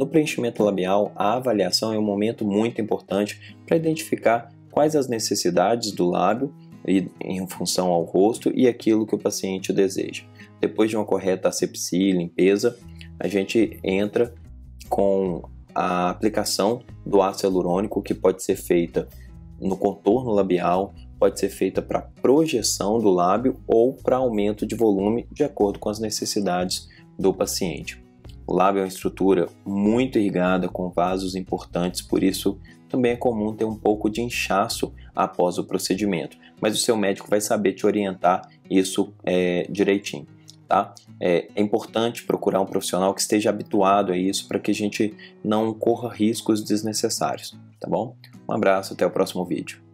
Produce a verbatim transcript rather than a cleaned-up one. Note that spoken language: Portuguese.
No preenchimento labial, a avaliação é um momento muito importante para identificar quais as necessidades do lábio em função ao rosto e aquilo que o paciente deseja. Depois de uma correta asepsia e limpeza, a gente entra com a aplicação do ácido hialurônico, que pode ser feita no contorno labial, pode ser feita para projeção do lábio ou para aumento de volume, de acordo com as necessidades do paciente. O lábio é uma estrutura muito irrigada com vasos importantes, por isso também é comum ter um pouco de inchaço após o procedimento, mas o seu médico vai saber te orientar isso é, direitinho. Tá? É, é importante procurar um profissional que esteja habituado a isso para que a gente não corra riscos desnecessários, tá bom? Um abraço, até o próximo vídeo.